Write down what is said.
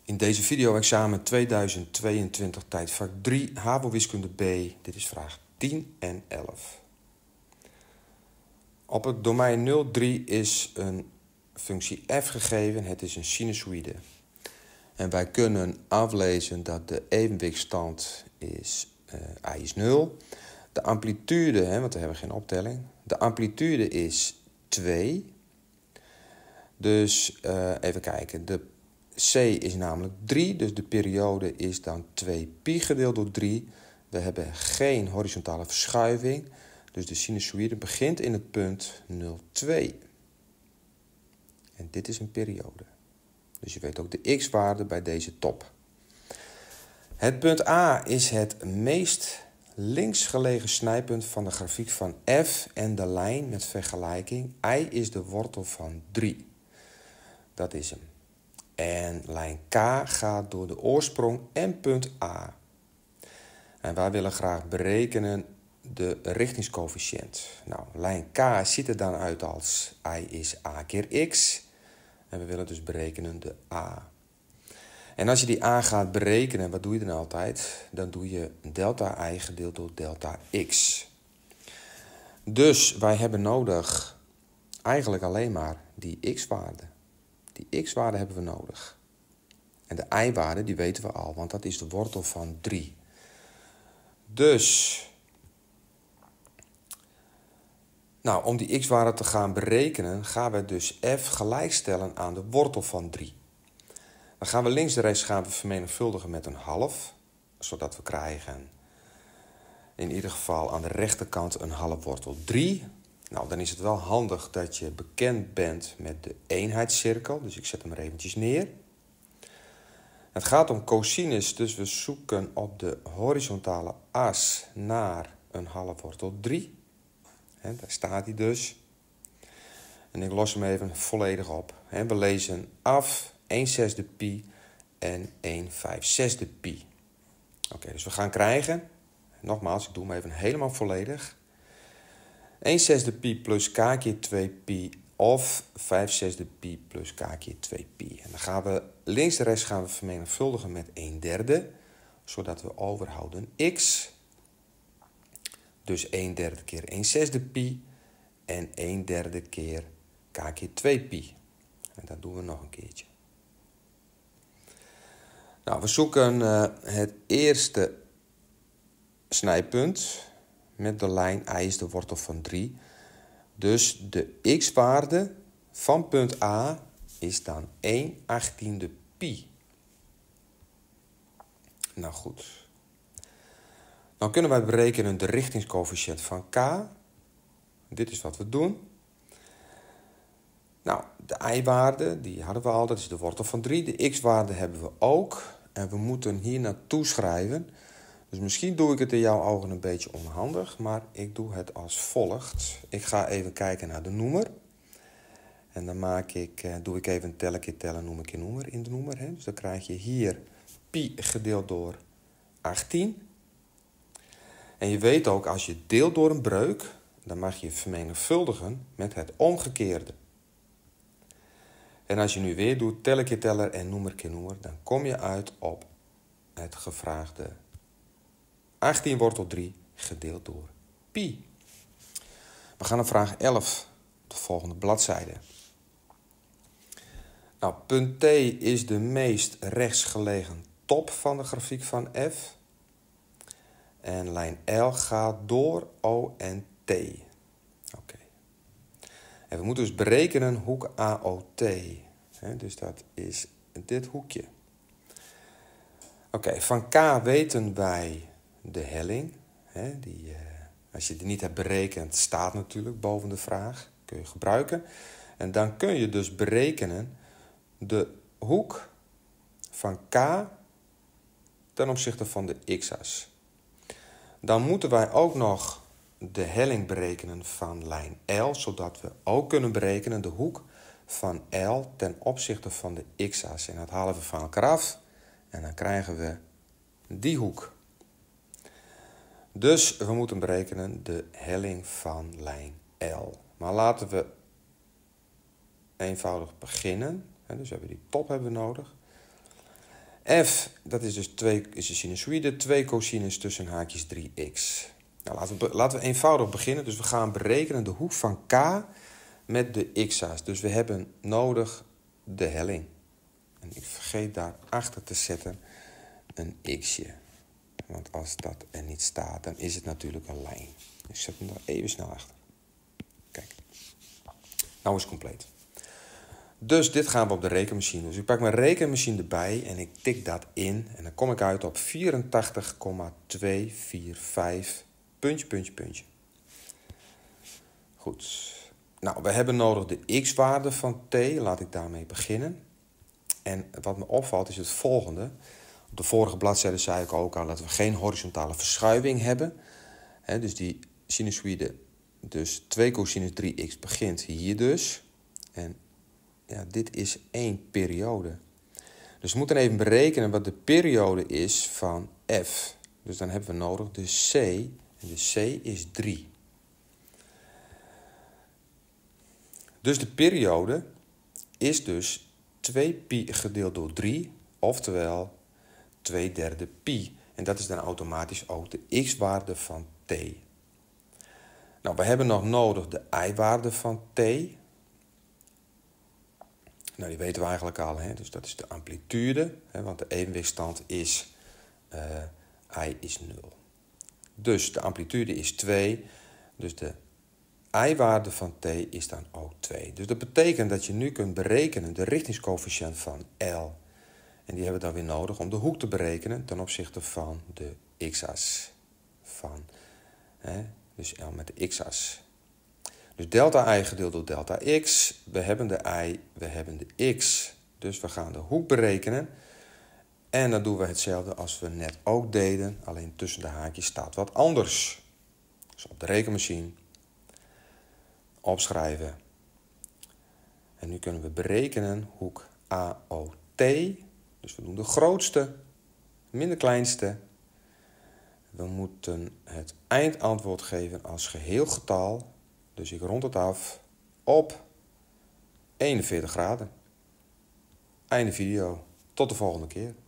In deze video-examen 2022 tijdvak 3 HAVO-wiskunde B. Dit is vraag 10 en 11. Op het domein 0,3 is een functie f gegeven. Het is een sinusoïde. En wij kunnen aflezen dat de evenwichtstand is I is 0. De amplitude, want we hebben geen optelling. De amplitude is 2. Dus even kijken. De C is namelijk 3, dus de periode is dan 2π gedeeld door 3. We hebben geen horizontale verschuiving, dus de sinusoïde begint in het punt 0,2. En dit is een periode. Dus je weet ook de x-waarde bij deze top. Het punt A is het meest links gelegen snijpunt van de grafiek van f en de lijn met vergelijking I is de wortel van 3. Dat is hem. En lijn K gaat door de oorsprong en punt A. En wij willen graag berekenen de richtingscoëfficiënt. Nou, lijn K ziet er dan uit als I is A keer x. En we willen dus berekenen de A. En als je die A gaat berekenen, wat doe je dan altijd? Dan doe je delta I gedeeld door delta x. Dus wij hebben nodig eigenlijk alleen maar die x-waarde. Die x-waarde hebben we nodig. En de y-waarde, die weten we al, want dat is de wortel van 3. Dus, nou, om die x-waarde te gaan berekenen, gaan we dus f gelijkstellen aan de wortel van 3. Dan gaan we links en rechts vermenigvuldigen met een half, zodat we krijgen in ieder geval aan de rechterkant een half wortel 3. Nou, dan is het wel handig dat je bekend bent met de eenheidscirkel. Dus ik zet hem er eventjes neer. Het gaat om cosinus, dus we zoeken op de horizontale as naar een half wortel 3. Daar staat hij dus. En ik los hem even volledig op. We lezen af 1/6 pi en 1/5/6 pi. Oké, dus we gaan krijgen, nogmaals, ik doe hem even helemaal volledig. 1/6 pi plus k keer 2pi of 5/6 pi plus k keer 2pi. En dan gaan we links en rechts vermenigvuldigen met 1/3, zodat we overhouden x. Dus 1/3 keer 1/6 pi en 1/3 keer k keer 2pi. En dat doen we nog een keertje. Nou, we zoeken het eerste snijpunt met de lijn I is de wortel van 3. Dus de x-waarde van punt A is dan 1/18 pi. Nou goed. Dan kunnen wij berekenen de richtingscoëfficiënt van k. Dit is wat we doen. Nou, de y-waarde, die hadden we al, dat is de wortel van 3. De x-waarde hebben we ook. En we moeten hier naartoe schrijven. Dus misschien doe ik het in jouw ogen een beetje onhandig, maar ik doe het als volgt. Ik ga even kijken naar de noemer. En dan doe ik even tellen keer tellen, noemer keer noemer in de noemer. Dus dan krijg je hier pi gedeeld door 18. En je weet ook, als je deelt door een breuk, dan mag je vermenigvuldigen met het omgekeerde. En als je nu weer doet tellen keer teller en noemer keer noemer, dan kom je uit op het gevraagde 18 wortel 3 gedeeld door pi. We gaan naar vraag 11, de volgende bladzijde. Nou, punt T is de meest rechts gelegen top van de grafiek van f. En lijn L gaat door O en T. Oké. En we moeten dus berekenen hoek AOT. Dus dat is dit hoekje. Oké, van K weten wij de helling. Als je die niet hebt berekend, staat natuurlijk boven de vraag. Kun je gebruiken. En dan kun je dus berekenen de hoek van K ten opzichte van de x-as. Dan moeten wij ook nog de helling berekenen van lijn L, zodat we ook kunnen berekenen de hoek van L ten opzichte van de x-as. En dat halen we van elkaar af en dan krijgen we die hoek. Dus we moeten berekenen de helling van lijn L. Maar laten we eenvoudig beginnen. Dus we hebben die top nodig. f, dat is dus is de sinusoïde, 2 cosinus tussen haakjes 3x. Nou, laten we eenvoudig beginnen. Dus we gaan berekenen de hoek van k met de x'a's. Dus we hebben nodig de helling. En ik vergeet daarachter te zetten een x'je. Want als dat er niet staat, dan is het natuurlijk een lijn. Ik zet hem er even snel achter. Kijk. Nou is het compleet. Dus dit gaan we op de rekenmachine. Dus ik pak mijn rekenmachine erbij en ik tik dat in. En dan kom ik uit op 84,245... puntje. Goed. Nou, we hebben nodig de x-waarde van t. Laat ik daarmee beginnen. En wat me opvalt is het volgende. Op de vorige bladzijde zei ik ook al dat we geen horizontale verschuiving hebben. Dus die sinusoïde, dus 2 cosinus 3x begint hier dus. En ja, dit is 1 periode. Dus we moeten even berekenen wat de periode is van f. Dus dan hebben we nodig de c. En de c is 3. Dus de periode is dus 2pi gedeeld door 3, oftewel 2/3 pi. En dat is dan automatisch ook de x-waarde van t. Nou, we hebben nog nodig de y-waarde van t. Nou, die weten we eigenlijk al, hè? Dus dat is de amplitude, hè? Want de evenwichtstand is I is 0. Dus de amplitude is 2, dus de y-waarde van t is dan ook 2. Dus dat betekent dat je nu kunt berekenen de richtingscoëfficiënt van L. En die hebben we dan weer nodig om de hoek te berekenen ten opzichte van de x-as. Dus L met de x-as. Dus delta i gedeeld door delta x. We hebben de i, we hebben de x. Dus we gaan de hoek berekenen. En dan doen we hetzelfde als we net ook deden. Alleen tussen de haakjes staat wat anders. Dus op de rekenmachine. Opschrijven. En nu kunnen we berekenen hoek AOT. Dus we doen de grootste, minder kleinste. We moeten het eindantwoord geven als geheel getal. Dus ik rond het af op 41 graden. Einde video. Tot de volgende keer.